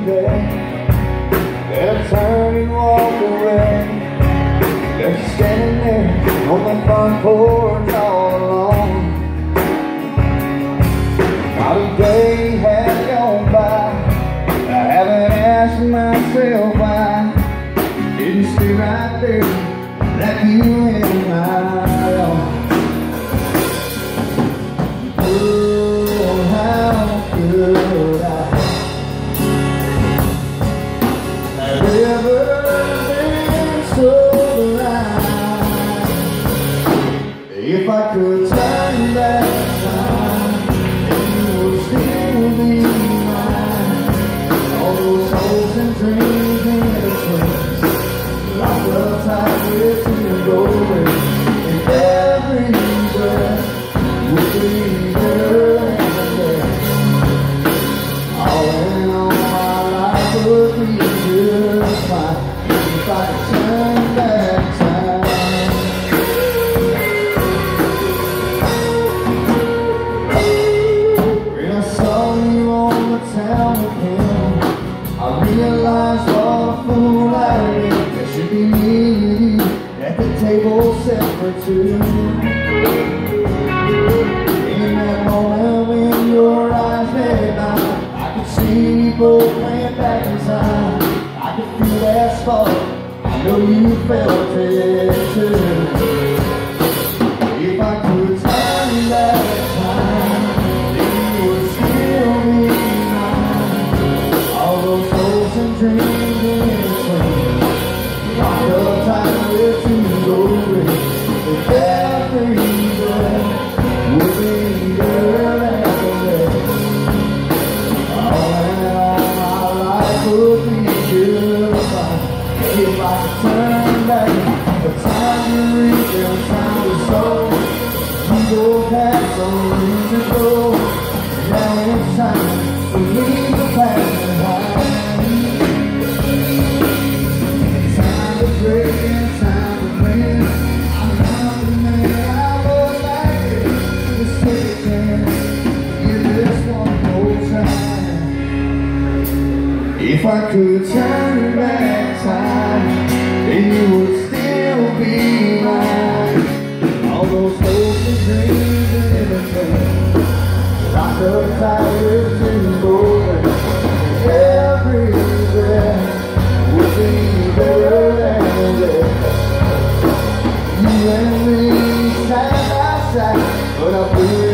day. They'll turn and walk away. They're standing there on the front porch all alone. Not a day has gone by I haven't asked myself why. Didn't stay right there like you in my arms. Oh, how could I have ever been so blind? If I could turn back time, you would still be mine. All those hopes and dreams and innocence, locked up tight with you going, and every breath would be better than death. All in all, my life would be just fine if I could turn back time. When I saw you on the town again, I realized what a fool I am. There should be me and you at the table set for two. In that moment when your eyes met mine, I could see we both ran back in time. I could feel that spark, I know you felt it too. If I could turn back time, then you would still be mine. All those hopes and dreams and innocence, locked up tight with you going, with every breath would be better than death. All in all, my life would be just fine if I could turn back the time to reach and time to sow. We both had some reason to go. Now it's time to leave the past behind. Time to break and time to win. I'm not the man I was back then. Let's take a chance, give this one more time. If I could turn back time, then you would still be mine. All those hopes and dreams and innocence, locked up tight with you going, every breath would be better than death. You and me side by side, but I feel